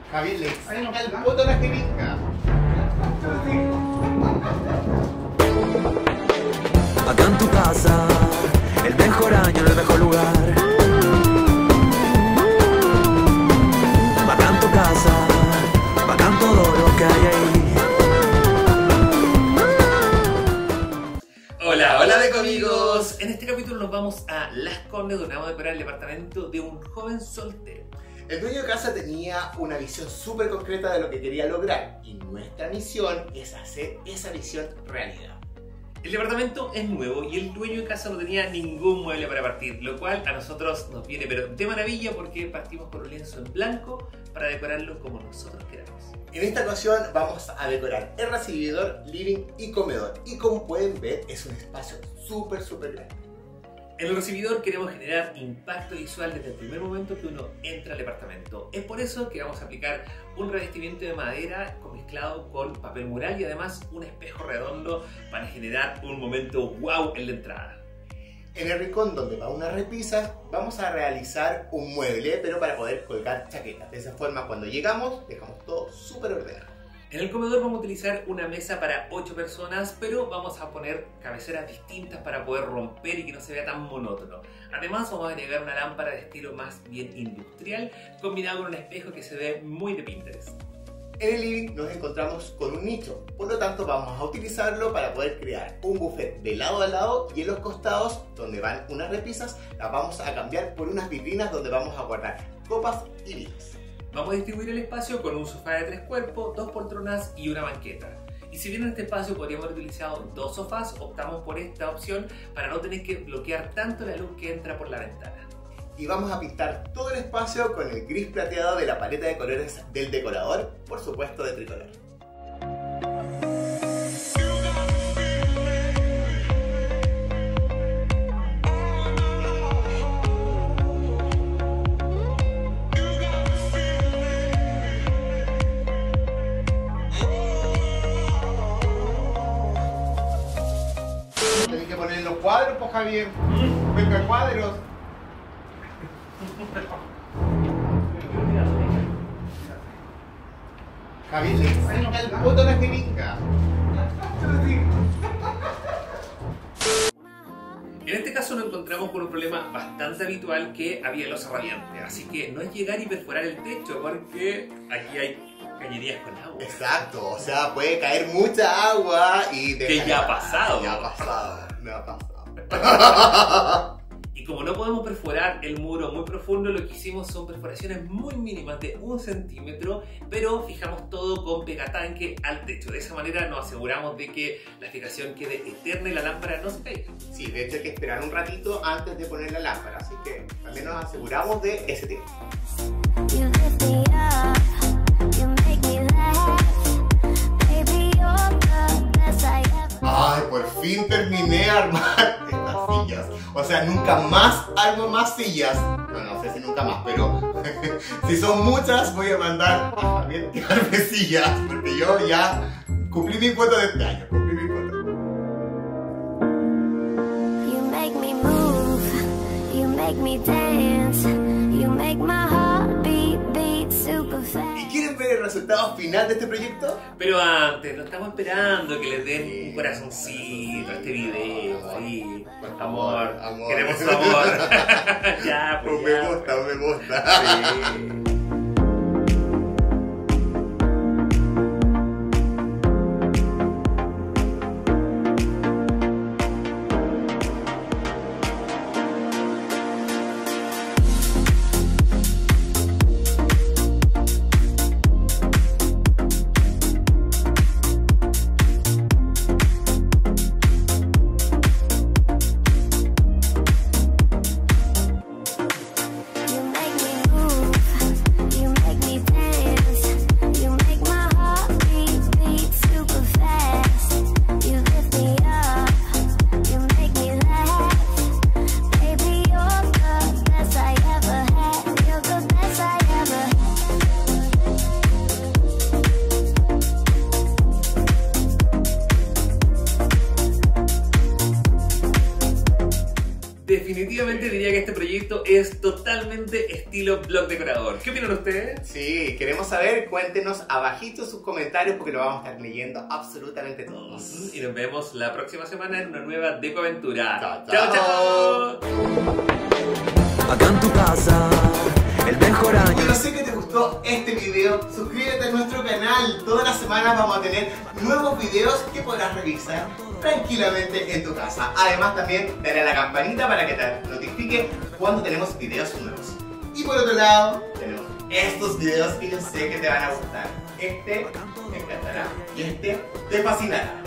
Javier, le saca el poto a la jeringa. Acá en tu casa, el mejor año en el mejor lugar. Acá en tu casa, bacán todo lo que hay ahí. Hola, hola de amigos. En este capítulo nos vamos a Las Condes, donde vamos a decorar el departamento de un joven soltero. El dueño de casa tenía una visión súper concreta de lo que quería lograr y nuestra misión es hacer esa visión realidad. El departamento es nuevo y el dueño de casa no tenía ningún mueble para partir, lo cual a nosotros nos viene pero de maravilla porque partimos con un lienzo en blanco para decorarlo como nosotros queramos. En esta ocasión vamos a decorar el recibidor, living y comedor, y como pueden ver es un espacio súper grande. En el recibidor queremos generar impacto visual desde el primer momento que uno entra al departamento. Es por eso que vamos a aplicar un revestimiento de madera mezclado con papel mural y además un espejo redondo para generar un momento wow en la entrada. En el rincón donde va una repisa vamos a realizar un mueble, pero para poder colgar chaquetas. De esa forma cuando llegamos dejamos todo súper ordenado. En el comedor vamos a utilizar una mesa para 8 personas, pero vamos a poner cabeceras distintas para poder romper y que no se vea tan monótono. Además vamos a agregar una lámpara de estilo más bien industrial, combinado con un espejo que se ve muy de Pinterest. En el living nos encontramos con un nicho, por lo tanto vamos a utilizarlo para poder crear un buffet de lado a lado, y en los costados donde van unas repisas las vamos a cambiar por unas vitrinas donde vamos a guardar copas y vinos. Vamos a distribuir el espacio con un sofá de 3 cuerpos, 2 poltronas y una banqueta. Y si bien en este espacio podríamos haber utilizado 2 sofás, optamos por esta opción para no tener que bloquear tanto la luz que entra por la ventana. Y vamos a pintar todo el espacio con el gris plateado de la paleta de colores del decorador, por supuesto de tricolor. Tenés que poner los cuadros, pues Javier. Venga, cuadros. Javier, le saca el poto a la jeringa. En este caso nos encontramos con un problema bastante habitual, que había losa radiante. Así que no es llegar y perforar el techo, porque aquí hay cañerías con agua. Exacto, o sea, puede caer mucha agua y... Que ya ha pasado. Ya ha pasado, me ha pasado. Y como no podemos perforar el muro muy profundo, lo que hicimos son perforaciones muy mínimas de 1 centímetro, pero fijamos todo con pegatanque al techo. De esa manera nos aseguramos de que la fijación quede eterna y la lámpara no se caiga. Sí, de hecho hay que esperar un ratito antes de poner la lámpara, así que también nos aseguramos de ese tiempo. Ay, por fin terminé de armar estas sillas. O sea, nunca más armo más sillas. Bueno, no sé si nunca más, pero si son muchas voy a mandar a Javier que arme sillas, porque yo ya cumplí mi cuota de este año, cumplí mi cuota. You make me move, you make me dance, you make my heart beat super fast. ¿Y quieren ver el resultado final de este proyecto? Pero antes, lo estamos esperando que les den un corazoncito a este video. Ahí, amor, amor. Queremos su amor. Ya, pues Me ya, gusta, pues. me gusta. Sí. You make me move. insisto, es totalmente estilo blog decorador. ¿Qué opinan ustedes? Sí, queremos saber, cuéntenos abajito sus comentarios porque lo vamos a estar leyendo absolutamente todos. Y nos vemos la próxima semana en una nueva Decoaventura. Chao, ¡Chao, chao! Acá en tu casa, el mejor año. Bueno, sé que te gustó este video, suscríbete a nuestro canal. Todas las semanas vamos a tener nuevos videos que podrás revisar tranquilamente en tu casa. Además también dale a la campanita para que te notifique cuando tenemos videos nuevos. Y por otro lado, tenemos estos videos que yo sé que te van a gustar. Este te encantará y este te fascinará.